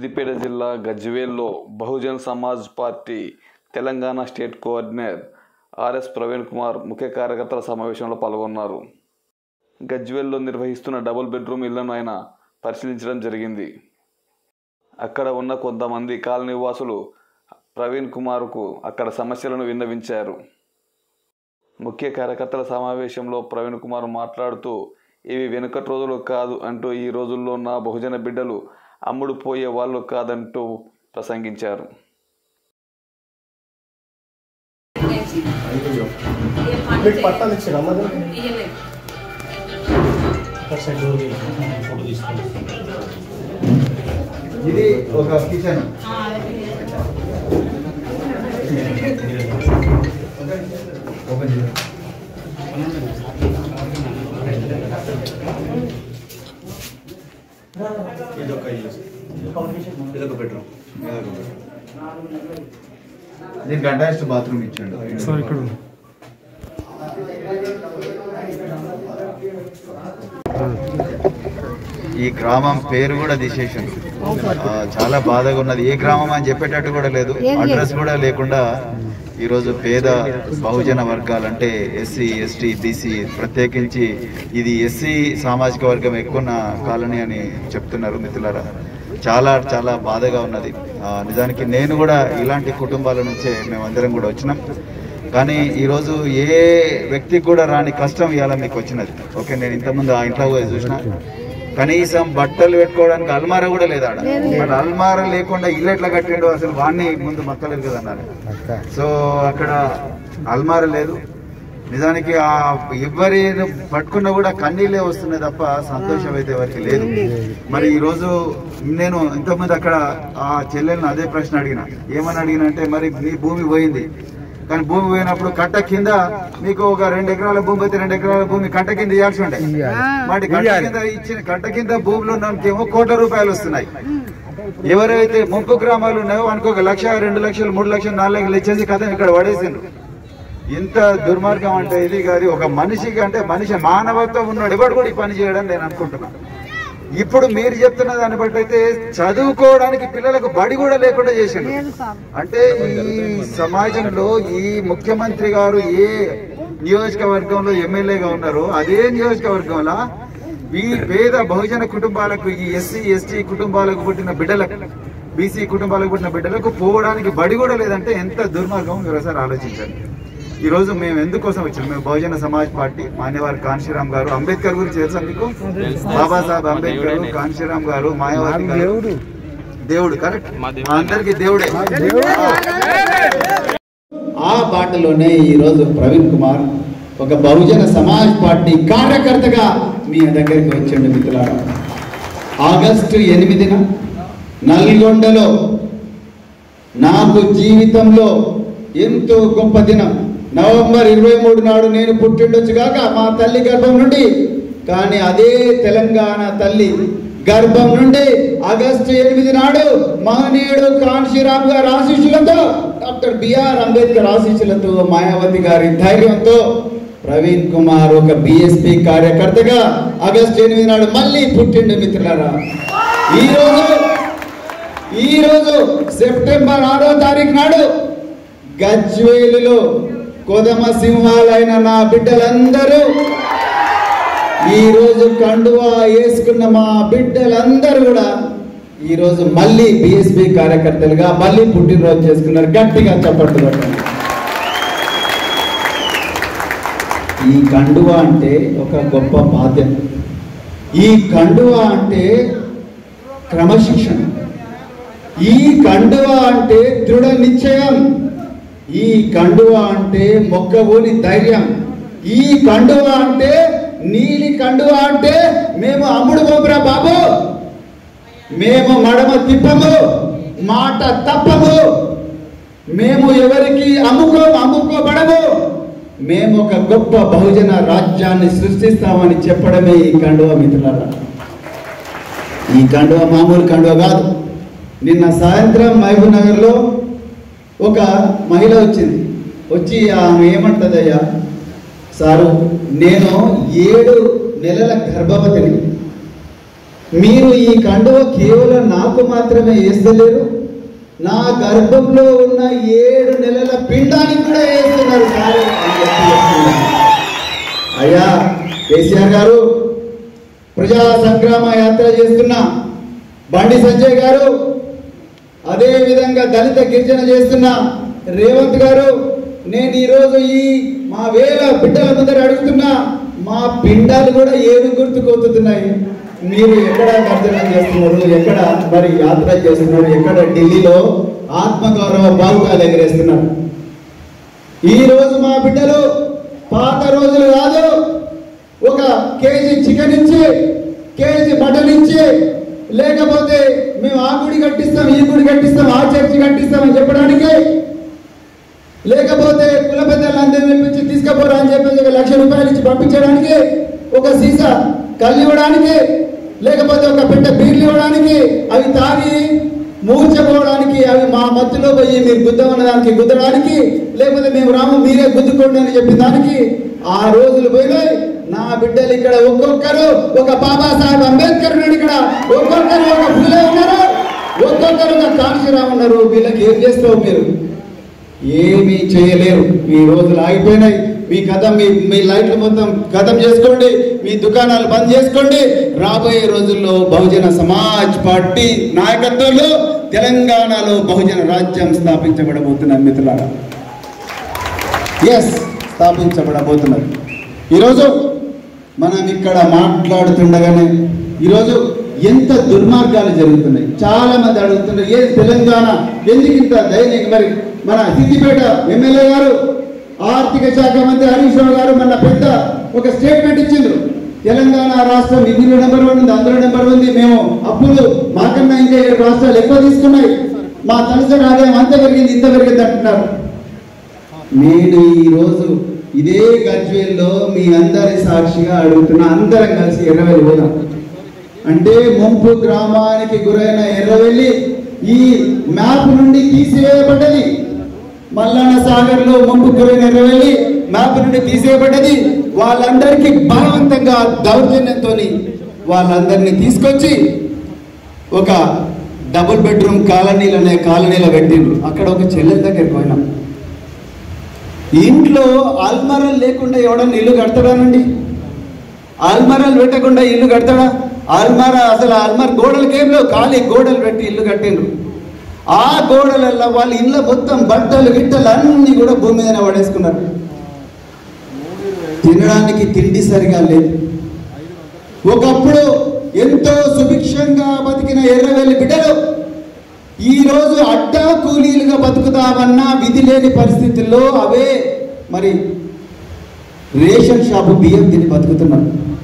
సిద్దిపేట జిల్లా గజ్వేల్లో Bahujan Samaj party Telangana state coordinator RS Praveen Kumar ముఖ్య కార్యకర్తల సమావేశంలో పాల్గొన్నారు. గజ్వేల్లో నిర్వహిస్తున్న డబుల్ బెడ్రూమ్ ఇళ్లను ఆయన పరిశీలించడం జరిగింది. అక్కడ ఉన్న కొంతమంది కాలనీ వాసులు ప్రవీణ్ కుమార్కు అక్కడ సమస్యలను విన్నవించారు. ముఖ్య కార్యకర్తల సమావేశంలో ప్రవీణ్ కుమార్ మాట్లాడుతూ, ఇవి వెనుకటి రోజులు కాదు అంటూ ఈ రోజుల్లో నా బహుజన బిడ్డలు అమ్ముడు పోయే వాళ్ళు కాదంటూ ప్రసంగించారు. ఇది ఒక కిచెన్, ఓపెన్ చేయండి. ఇదొక బెడ్రూమ్, దీనికి అటాచ్డ్ బాత్రూమ్ ఇచ్చాడు. ఈ గ్రామం పేరు కూడా తీసేసాడు. చాలా బాధగా ఉన్నది. ఏ గ్రామం అని చెప్పేటట్టు కూడా లేదు, అడ్రస్ కూడా లేకుండా ఈరోజు పేద బహుజన వర్గాలు అంటే ఎస్సీ, ఎస్టీ, బీసీ, ప్రత్యేకించి ఇది ఎస్సీ సామాజిక వర్గం ఎక్కువ కాలనీ అని చెప్తున్నారు. మిత్రులారా, చాలా చాలా బాధగా ఉన్నది. నిజానికి నేను కూడా ఇలాంటి కుటుంబాల నుంచే మేమందరం కూడా వచ్చినాం. కానీ ఈరోజు ఏ వ్యక్తికి కూడా రాని కష్టం ఇవాళ మీకు వచ్చినది. ఓకే, నేను ఇంతకుముందు ఆ ఇంట్లో పోయి చూసిన, కనీసం బట్టలు పెట్టుకోవడానికి అల్మారా కూడా లేదా. మరి అల్మారా లేకుండా ఇల్లు ఎట్లా కట్టిండో అసలు వాడిని ముందు మక్కలేదు కదా అన్నారు. సో అక్కడ అల్మారా లేదు. నిజానికి ఆ ఎవరి పట్టుకున్నా కూడా కన్నీళ్ళే వస్తున్నాయి తప్ప సంతోషం అయితే ఎవరికి లేదు. మరి ఈరోజు నేను ఇంతకుముందు అక్కడ ఆ చెల్లెల్ని అదే ప్రశ్న అడిగిన. ఏమని అడిగిన అంటే, మరి మీ భూమి పోయింది, కానీ భూమి పోయినప్పుడు కట్ట కింద మీకు ఒక 2 ఎకరాల భూమి అయితే 2 ఎకరాల భూమి కట్ట కింద ఇవ్వాల్సి ఉంటాయి. మరి కట్ట కింద ఇచ్చిన కట్ట కింద భూములు ఉన్నకేమో కోట్ల రూపాయలు వస్తున్నాయి. ఎవరైతే ముంపు గ్రామాలు ఉన్నాయో అనుకో 1 లక్ష, 2 లక్షలు, 3 లక్షలు, 4 లక్షలు ఇచ్చేసి కథ ఇక్కడ పడేసిండ్రు. ఇంత దుర్మార్గం అంటే ఇది కాదు. ఒక మనిషికి అంటే మనిషి మానవత్వం ఉన్నాడు ఎవడు కూడా ఈ పని చేయడం నేను అనుకుంటున్నాను. ఇప్పుడు మీరు చెప్తున్న దాన్ని బట్టి అయితే చదువుకోవడానికి పిల్లలకు బడి కూడా లేకుండా చేసిండు. అంటే ఈ సమాజంలో ఈ ముఖ్యమంత్రి గారు ఏ నియోజకవర్గంలో ఎమ్మెల్యేగా ఉన్నారో అదే నియోజకవర్గంలో ఈ పేద బహుజన కుటుంబాలకు, ఈ ఎస్సీ, ఎస్టీ కుటుంబాలకు పుట్టిన బిడ్డలకు, బీసీ కుటుంబాలకు పుట్టిన బిడ్డలకు పోవడానికి బడి కూడా లేదంటే ఎంత దుర్మార్గం మీరు ఒకసారి ఆలోచించండి. ఈ రోజు మేము ఎందుకోసం వచ్చాం? మేము బహుజన సమాజ్ పార్టీ మాన్యవారి కాన్షీరామ్ గారు, అంబేద్కర్ గురించి తెలుసా మీకు? బాబాసాహెబ్ అంబేద్కర్, కాన్షీరామ్ గారు, మాయావతి గారు, దేవుడు, కరెక్ట్, అందరికి దేవుడే. ఆ బాటలోనే ఈరోజు ప్రవీణ్ కుమార్ ఒక బహుజన సమాజ్ పార్టీ కార్యకర్తగా మీ దగ్గరికి వచ్చండి. మిత్రులారా, ఆగస్టు 8న నల్గొండలో నాకు జీవితంలో ఎంతో గొప్ప దినం. నవంబర్ 23 నాడు నేను పుట్టిండొచ్చు కాక మా తల్లి గర్భం నుండి, కానీ అదే తెలంగాణ తల్లి గర్భం నుండి ఆగస్టు 8 నాడు మహనీయుడు కాన్షీరామ్ గారి ఆశీస్సులతో, డాక్టర్ బిఆర్ అంబేద్కర్ ఆశీస్సులతో, మాయావతి గారి ధైర్యంతో ప్రవీణ్ కుమార్ ఒక బిఎస్పీ కార్యకర్తగా ఆగస్టు 8 నాడు మళ్ళీ పుట్టిండు. మిత్రులారా, ఈరోజు సెప్టెంబర్ 6వ తారీఖు నాడు గజ్వేలులో కొదమ సింహాలైన నా బిడ్డలందరూ, ఈరోజు కండువా వేసుకున్న మా బిడ్డలందరూ కూడా ఈరోజు మళ్ళీ బిఎస్పీ కార్యకర్తలుగా మళ్ళీ పుట్టినరోజు చేసుకున్నారు. గట్టిగా చప్పట్లు కొట్టండి. ఈ కండువా అంటే ఒక గొప్ప బాధ్యత. ఈ కండువా అంటే క్రమశిక్షణ. ఈ కండువా అంటే దృఢ నిశ్చయం. ఈ కండువా అంటే మొక్కవోని ధైర్యం. ఈ కండువా అంటే నీలి కండువా అంటే మేము అమ్ముడు పోపురా బాబు, మేము మడమ తిప్పము, మాట తప్పము, మేము ఎవరికి అమ్ముకోబడము, మేము ఒక గొప్ప బహుజన రాజ్యాన్ని సృష్టిస్తామని చెప్పడమే ఈ కండువా. మిత్రులారా, ఈ కండువా మామూలు కండువా కాదు. నిన్న సాయంత్రం మహబూబ్ నగర్లో ఒక మహిళ వచ్చి ఆమె ఏమంటదయ్యా, సారు నేను 7 నెలల గర్భవతిని, మీరు ఈ కండువ కేవలం నాకు మాత్రమే వేస్తలేరు, నా గర్భంలో ఉన్న 7 నెలల పిండానికి కూడా వేస్తున్నారు సార్. అయ్యా కేసీఆర్ గారు, ప్రజా సంగ్రామ యాత్ర చేస్తున్న బండి సంజయ్ గారు, అదే విధంగా దళిత గిరిజన చేస్తున్న రేవంత్ గారు, నేను ఈరోజు ఈ మా వేల బిడ్డల ముందర అడుగుతున్నా, మా పిండాలు కూడా ఏడు గుర్తుకొస్తున్నాయి. మీరు ఎక్కడ గర్జన చేస్తున్నారు, ఎక్కడ మరి యాత్ర చేస్తున్నారు, ఎక్కడ ఢిల్లీలో ఆత్మగౌరవ బావుగాలు ఎగరేస్తున్నారు. ఈ రోజు మా బిడ్డలు పాత రోజులు కాదు, ఒక కేజీ చికెన్ ఇచ్చి, కేజీ మటన్ ఇచ్చి, లేకపోతే మేము ఆ గుడి కట్టిస్తాం, ఈ గుడి కట్టిస్తాం, ఆ చర్చి కట్టిస్తాం అని చెప్పడానికి, లేకపోతే కుల పెద్దలందరినీ పిలిపించి తీసుకుపోరా అని చెప్పేసి 1 లక్ష రూపాయలు ఇచ్చి పంపించడానికి, ఒక సీసా కళ్ళు ఇవ్వడానికి, లేకపోతే ఒక పెట్టె బీర్లు ఇవ్వడానికి, అవి తాగి మూర్చపోవడానికి, అవి మా మధ్యలో పోయి మీరు గుద్దమన్నదానికి గుద్దడానికి, లేకపోతే మేము రాము మీరే గుద్దుకోండి అని చెప్పిన దానికి ఆ రోజులు పోయినాయి. నా బిడ్డలు ఇక్కడ ఒక్కొక్కరు ఒక బాబాసాహెబ్ అంబేద్కర్ ఉన్నాడు, ఇక్కడ ఒక్కొక్కరు ఒక ఫులే ఉన్నారు, ఒక్కొక్కరు ఒక కాంశీరావు ఉన్నారు. వీళ్ళకి ఏం చేస్తావు మీరు? ఏమీ చేయలేరు. మీ రోజులు ఆగిపోయినాయి. మీ కథం మీ లైట్లు మొత్తం ఖతం చేసుకోండి, మీ దుకాణాలు బంద్ చేసుకోండి. రాబోయే రోజుల్లో బహుజన సమాజ్ పార్టీ నాయకత్వంలో తెలంగాణలో బహుజన రాజ్యం స్థాపించబడబోతున్నారు మిత్రులారా. ఎస్, స్థాపించబడబోతున్నారు. ఈరోజు మనం ఇక్కడ మాట్లాడుతుండగానే ఈరోజు ఎంత దుర్మార్గాలు జరుగుతున్నాయి. చాలా మంది అడుగుతున్నారు, ఏ తెలంగాణ ఎందుకు ఇంత దయనీయం? మరి మన సిద్దిపేట ఎమ్మెల్యే గారు, ఆర్థిక శాఖ మంత్రి హరీష్ రావు గారు మొన్న పెద్ద ఒక స్టేట్మెంట్ ఇచ్చిండ్రు. తెలంగాణ రాష్ట్రం ఇందులో నెంబర్ 1 ఉంది, అందులో నెంబర్ 1 ఉంది. మేము అప్పులు మాకన్నా ఇంకా 7 రాష్ట్రాలు ఎక్కువ తీసుకున్నాయి, మా తలసరి ఆదాయం అంత పెరిగింది, ఇంత పెరిగింది అంటున్నారు. నేను ఈరోజు ఇదే గజ్వేల్లో మీ అందరి సాక్షిగా అడుగుతున్నా, అందరం కలిసి ఎర్రవెల్లి పోదాం. అంటే ముంపు గ్రామానికి గురైన ఎర్రవెల్లి ఈ మ్యాప్ నుండి తీసివేయబడ్డది. మల్లన్న సాగర్ లో ముంపు గురైన ఎర్రవెల్లి మ్యాప్ నుండి తీసివేయబడ్డది. వాళ్ళందరికీ బలవంతంగా దౌర్జన్యంతో వాళ్ళందరినీ తీసుకొచ్చి ఒక డబుల్ బెడ్రూమ్ కాలనీలు అనే కాలనీలో పెట్టిండ్రు. అక్కడ ఒక చెల్లెల దగ్గరికి పోయినాం. ఇంట్లో ఆల్మరాలు లేకుండా ఎవడన్నా ఇల్లు కడతాడానండి? ఆల్మరాలు పెట్టకుండా ఇల్లు కడతాడా? అసలు ఆల్మర్ గోడలకి ఏం లేవు, ఖాళీ గోడలు పెట్టి ఇల్లు కట్టిండ్రు. ఆ గోడలల్లో వాళ్ళ ఇళ్ళ మొత్తం బట్టలు గిట్టలు అన్నీ కూడా భూమి మీద పడేసుకున్నారు. తినడానికి తిండి సరిగా లేదు. ఒకప్పుడు ఎంతో సుభిక్షంగా బతికిన ఎర్రవెల్లి బిడ్డలు ఈరోజు అడ్డా కూలీలుగా బతుకుతామన్నా విధి లేని పరిస్థితుల్లో అవే మరి రేషన్ షాపు బియ్యం తిని బతుకుతున్నారు.